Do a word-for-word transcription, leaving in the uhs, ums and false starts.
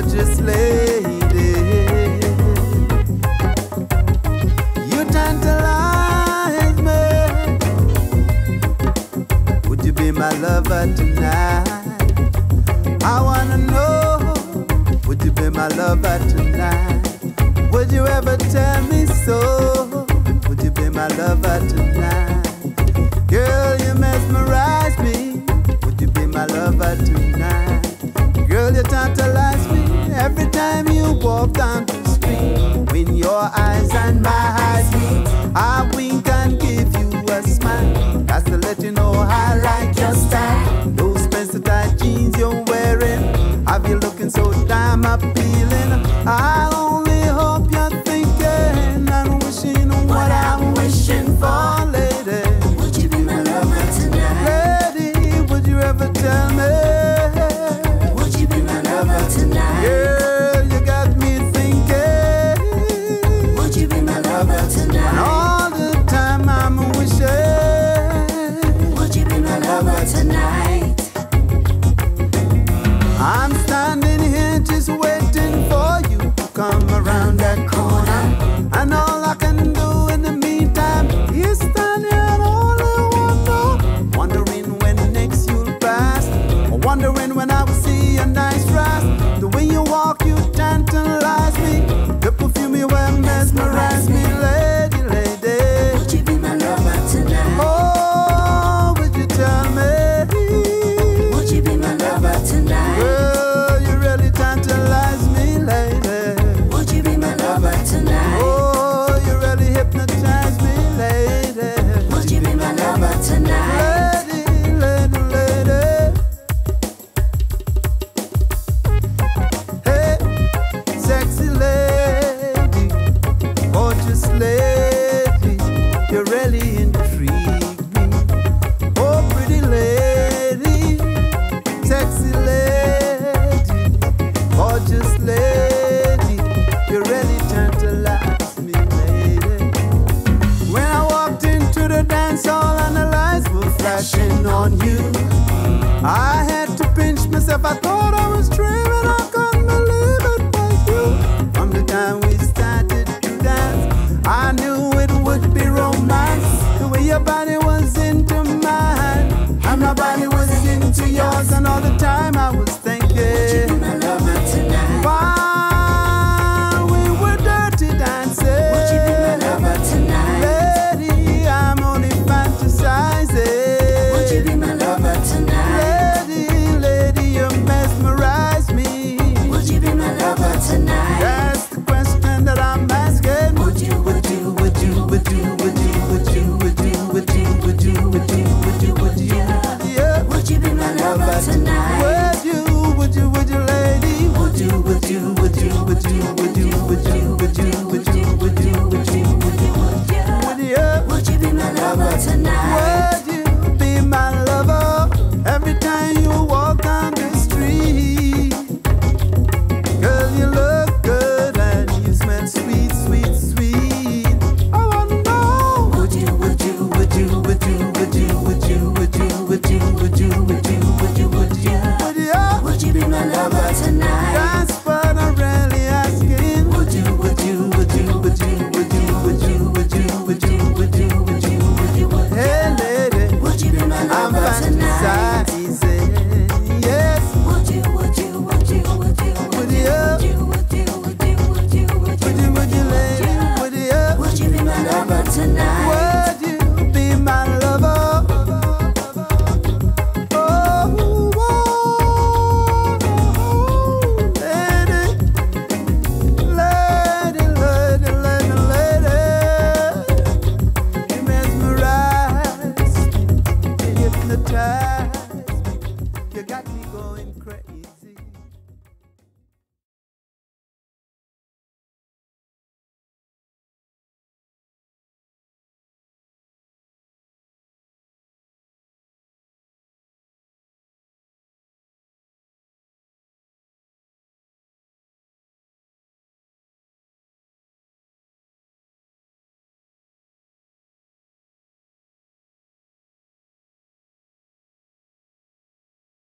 gorgeous lady. You tantalize me. Would you be my lover tonight? I wanna know, would you be my lover tonight? Would you ever tell me so? Would you be my lover tonight? Girl, you mesmerize me. Would you be my lover tonight? Girl, you tantalize me every time you walk down the street. When your eyes and my eyes meet, I wink and give you a smile. That's to let you know I like your style. Those Spencer tight jeans you're wearing have you looking so damn appealing. I only hope you're thinking and wishing what, what I'm wishing for, lady. Would you be my lover tonight? Lady, would you ever tell me? Would you be my lover tonight? Girl, you got me thinking. Would you be my lover tonight? And all the time I'm wishing. Would you be my lover tonight? I'm standing here just waiting for you to come around that corner. And all I can do in the meantime is stand here and only wonder, wondering when next you'll pass, or wondering when I will see a nice dress. The way you walk, you tantalize me. The perfume you wear mesmerize me, lady, lady. Would you be my lover tonight? Oh, would you tell me? Would you be my lover tonight? Girl, you really tantalize me, lady. Would you be my lover tonight? Oh, you really hypnotize me, lady. Would you be my lover tonight? Lady, lady, lady. Hey, sexy lady, gorgeous lady, you really intrigue me. Oh, pretty lady, sexy lady, gorgeous lady, you really tantalize me, lady. When I walked into the dance hall and the lights were flashing on you, I had to pinch myself. I thought I was dreaming. I couldn't believe it was you. From the time we started to dance, I knew it would be romance. The way your body was into mine, and my body was into yours, and all the time I was thinking, Would you be my lover tonight? while we were dirty dancing, Would you be my lover tonight? lady, I'm only fantasizing. Would you be my lover tonight? Lady, lady, you mesmerize me. Would you be my lover tonight? That's the question that I'm asking. Would you, would you, would you, would you, would you, would you, would you, would you, would you, would you, would you, would you, Yeah. would you be my lover tonight? Would you, would you, would you, lady? Would you, would you, would you, would you,